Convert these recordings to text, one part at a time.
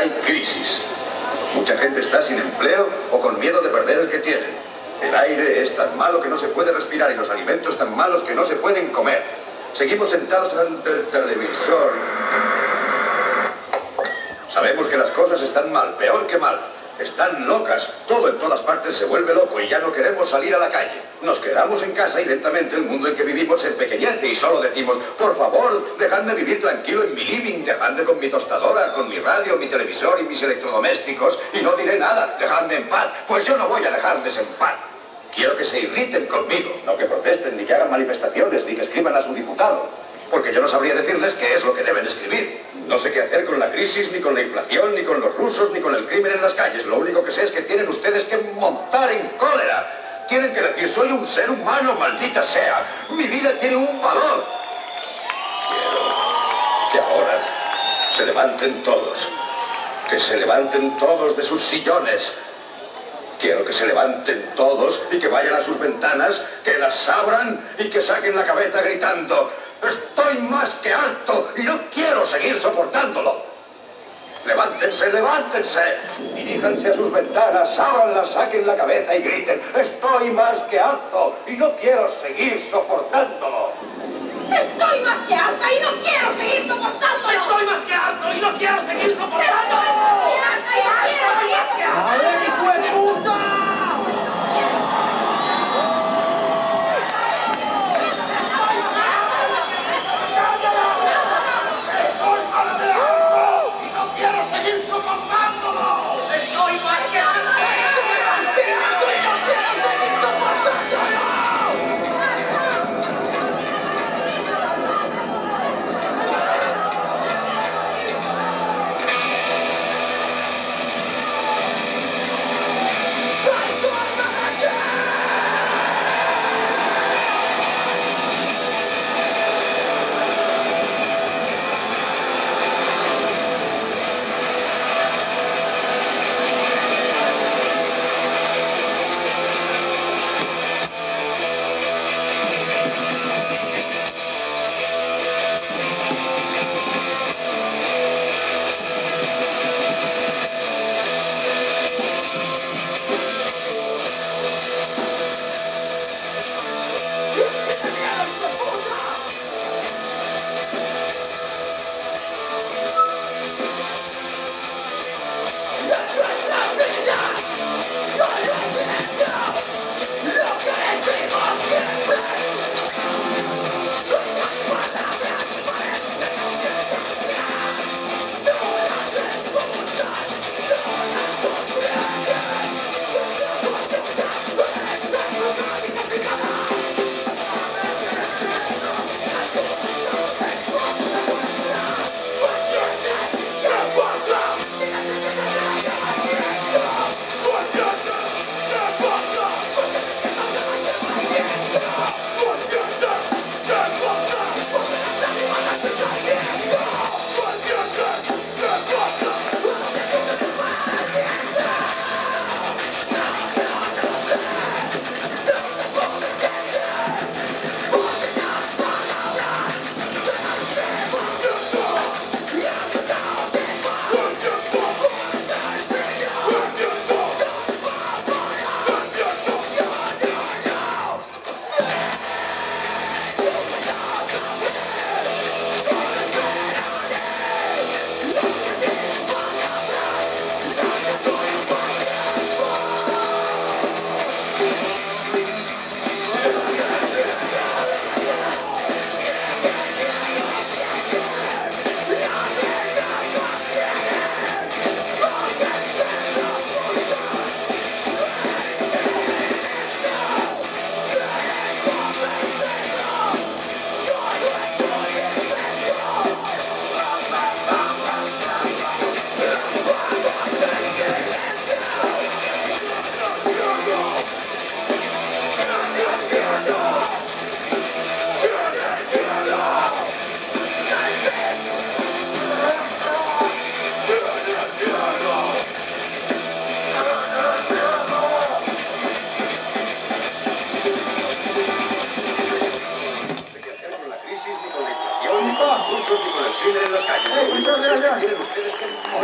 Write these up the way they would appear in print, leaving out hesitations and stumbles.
Hay crisis. Mucha gente está sin empleo o con miedo de perder el que tiene. El aire es tan malo que no se puede respirar y los alimentos tan malos que no se pueden comer. Seguimos sentados ante el televisor. Sabemos que las cosas están mal, peor que mal. Están locas. Todo en todas partes se vuelve loco y ya no queremos salir a la calle. Nos quedamos en casa y lentamente el mundo en que vivimos se empequeñece y solo decimos, por favor, dejadme vivir tranquilo en mi living, dejadme con mi tostadora, con mi radio, mi televisor y mis electrodomésticos y no diré nada, dejadme en paz, pues yo no voy a dejarles en paz. Quiero que se irriten conmigo, no que protesten, ni que hagan manifestaciones, ni que escriban a su diputado. Porque yo no sabría decirles qué es lo que deben escribir. No sé qué hacer con la crisis, ni con la inflación, ni con los rusos, ni con el crimen en las calles. Lo único que sé es que tienen ustedes que montar en cólera. Tienen que decir, soy un ser humano, maldita sea. Mi vida tiene un valor. Quiero que ahora se levanten todos. Que se levanten todos de sus sillones. Quiero que se levanten todos y que vayan a sus ventanas, que las abran y que saquen la cabeza gritando, estoy más que harto y no quiero seguir soportándolo. Levántense, levántense, diríjanse a sus ventanas, ábranlas, saquen la cabeza y griten, estoy más que harto y no quiero seguir soportándolo. Estoy más que harta y no quiero seguir soportándolo. Estoy más que harto y no quiero seguir soportándolo. ¡A ver, hijo de puta!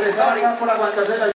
Rezaga por aguantarse la